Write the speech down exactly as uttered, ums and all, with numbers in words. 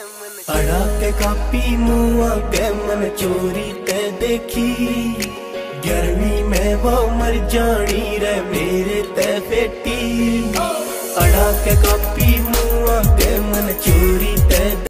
अड़ा के कापी मुआ के मन चोरी ते देखी, ग्यारहवीं में वो मर जानी रे मेरे ते बेटी। अड़ा के कापी